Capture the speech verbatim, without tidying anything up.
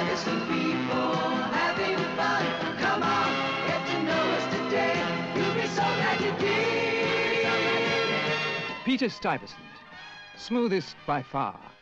Stuyvesant people having fun. Come on, get to know us today. You'll be so glad you did. Peter Stuyvesant, smoothest by far.